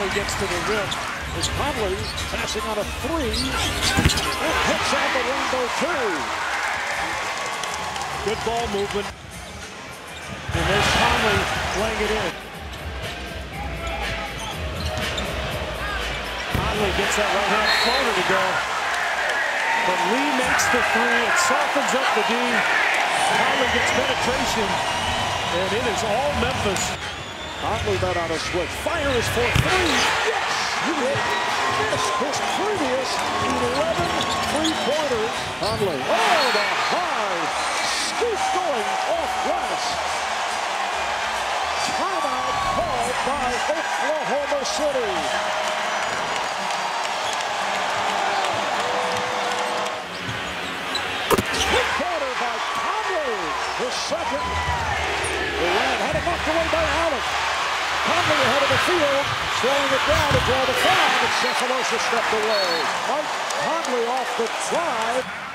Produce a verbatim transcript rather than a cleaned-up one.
Conley gets to the rim. As Conley passing on a three. And hits on the rainbow two. Good ball movement. And there's Conley laying it in. Conley gets that right-hand floater to go. But Lee makes the three. It softens up the D. Conley gets penetration. And it is all Memphis. Conley then on a switch. Fire is for three. Yes! He missed his previous eleven three-pointers. Conley. Oh, the high scoop going off glass. Timeout called by Oklahoma City. Three-pointer by Conley. His second. Durant had it knocked away by Allen. Conley ahead of the field, slowing it down to draw the foul, and Cephalosha stepped away. Mike Conley off the drive.